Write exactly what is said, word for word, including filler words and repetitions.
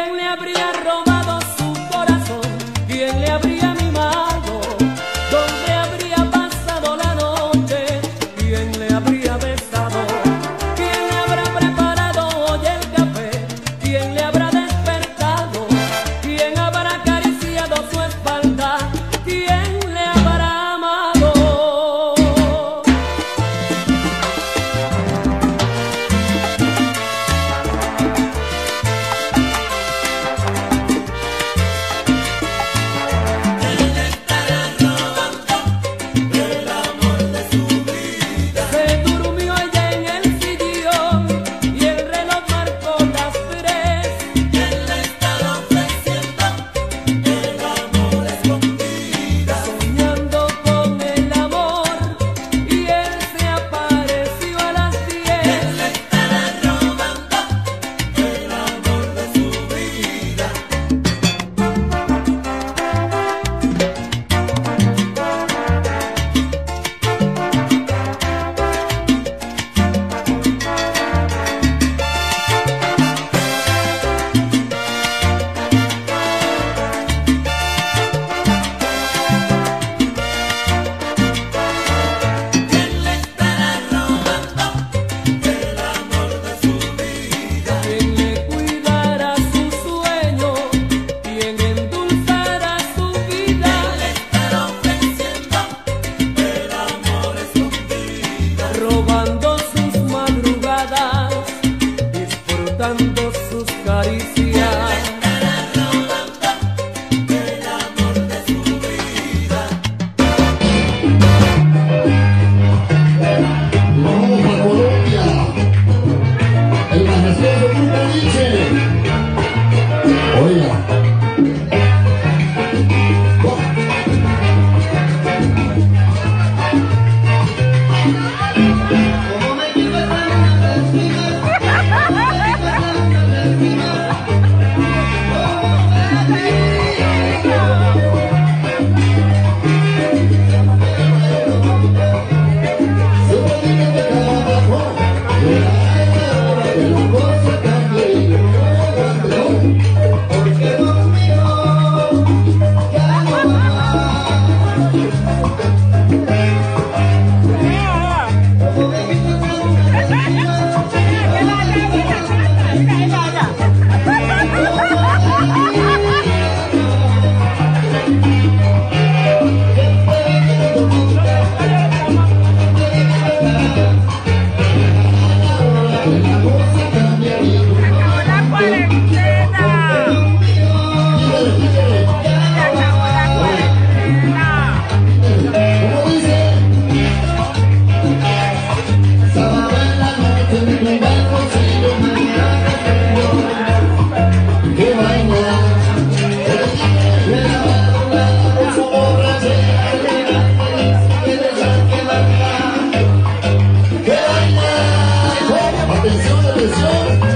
¿Quién le habría robado su corazón? ¿Quién le habría mimado? ¿Dónde habría pasado la noche? ¿Quién le habría besado? ¿Quién le habrá preparado hoy el café? ¿Quién le habrá despertado? ¿Quién habrá acariciado su espalda? ¿Quién le habrá amado? Robando sus madrugadas, disfrutando sus caricias. El amor de su vida. Vamos a Colombia, el majestuoso Grupo Nietzsche. Oiga. Atención, atención.